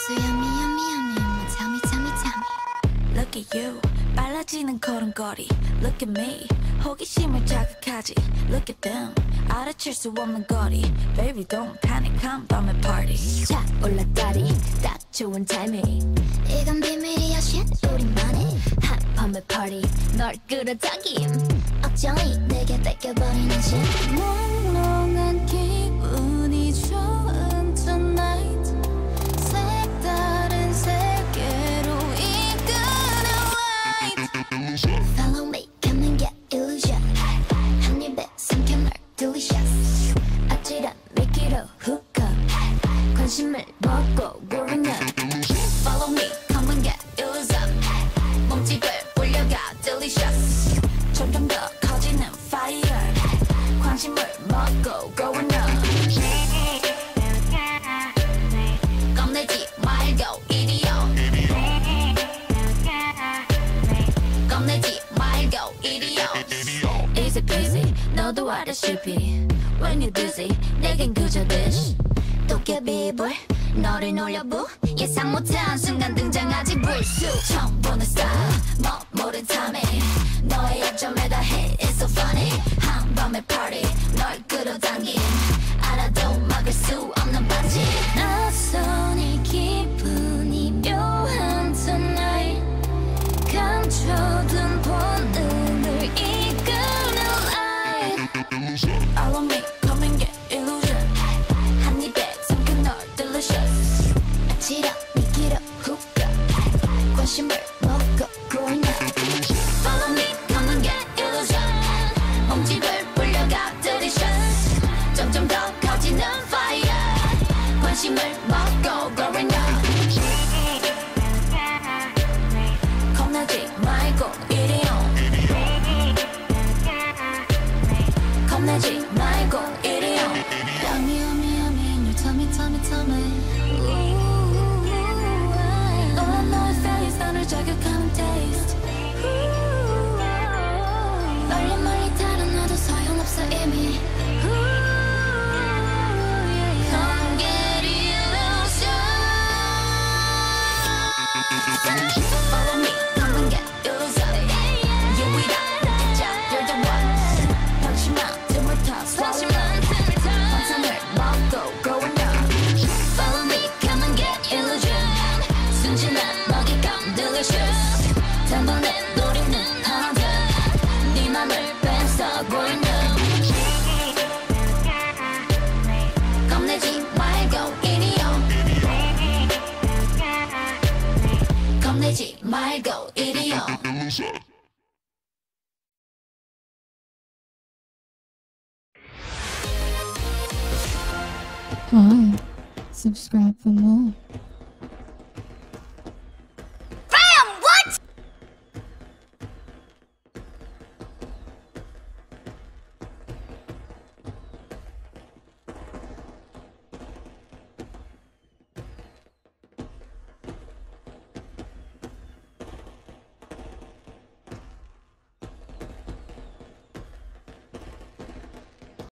So yummy, yummy, yummy. Tell me, tell me, tell me. Look at you, 빨라지는 걸음걸이. Look at me, 호기심을 자극하지. Look at them, 알아챌 수 없는 거리. Baby don't panic, come 밤의 party. 자 올라다리, 딱 좋은 타이밍. 이건 비밀이야, shit, 우리만의 한 밤의 party, 널 끌어당김. 억정이 내게 뺏겨버리는 shit. 몽롱한 기분이 좋은 tonight. 색다른 세계로 이끄는 light. Follow me, come and get illusion. 한 입에 삼켜 널 delicious. 아찔한 미끼로 hook up. 관심을 먹고 growing up. Follow me, come and get illusion. 몸집을 불려가 delicious. 점점 더 커지는 fire. 관심을 먹고 growing up. 겁내지 말고 이리요. 겁내지 말고 이리요. Easy peasy, 너도 알다시피. When you're dizzy, 내겐 그저 dish. 도깨비불 너를 놀려부. 예상 못한 순간 등장하지 불쑥. 처음 보는 style, 모른 탐에 너의 약점에 다 hit. It's so funny. 한밤의 party, 널 끌어당긴. 알아도 막을 수 없는 반지. 낯선 이 기분이 묘한 tonight. 감춰둔 본능을 이끄는 light. Follow me, come and get illusion. 한 입에 삼켜 널 delicious. 아찔한 미끼로 hook up. 관심을 먹고 growing up. Follow me, come and get illusion. 몸집을 불려가 delicious. 점점 더 커지는 fire. 관심을 먹고 growing up. 겁내지 말고 이리 온. 겁내지 말고 이리 온. Yummy, yummy, yummy in your tummy, tummy, tummy. 너와 너의 face 너를 자극하는 taste. 멀리 멀리 달아나도 소용없어 이미. Come get illusion. Follow me, come and get illusion. You without the you're the one. 방심한 틈을 타 swallow up. 환상을 먹고 growing up. Follow me, come and get illusion. 순진한 먹잇감 delicious. 단번에 노리는 hunter. 네 맘을 뺏어 growing up. 겁내지 말고 이리요. 겁내지 말고 이리요. Hi, subscribe for more.